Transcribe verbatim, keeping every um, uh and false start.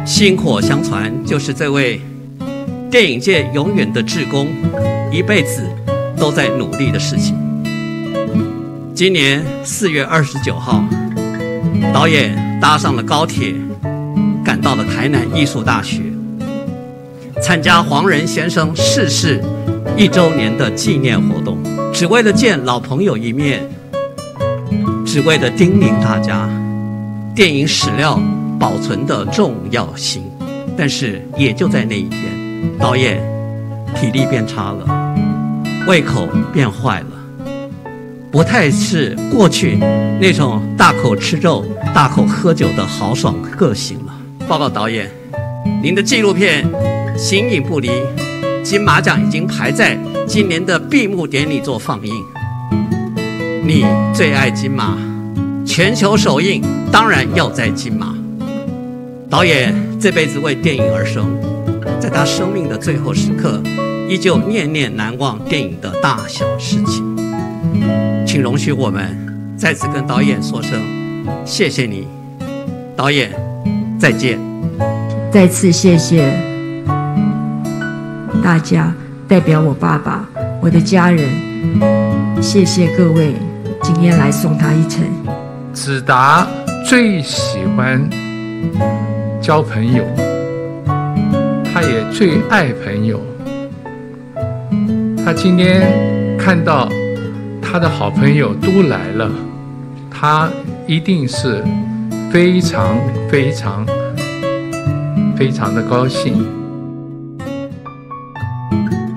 薪火相传就是这位电影界永远的志工，一辈子都在努力的事情。今年四月二十九号，导演搭上了高铁，赶到了台南艺术大学，参加黄仁先生逝世一周年的纪念活动，只为了见老朋友一面，只为了叮咛大家电影史料保存的重要性。但是也就在那一天，导演体力变差了，胃口变坏了，不太是过去那种大口吃肉大口喝酒的豪爽个性了。报告导演，您的纪录片《形影不离》金马奖已经排在今年的闭幕典礼做放映。你最爱金马，全球首映当然要在金马。导演这辈子为电影而生，在他生命的最后时刻，依旧念念难忘电影的大小事情。请容许我们再次跟导演说声谢谢你，导演再见。 再次谢谢大家，代表我爸爸、我的家人，谢谢各位今天来送他一程。 子达最喜欢交朋友，他也最爱朋友。他今天看到他的好朋友都来了，他一定是非常非常非常的高兴。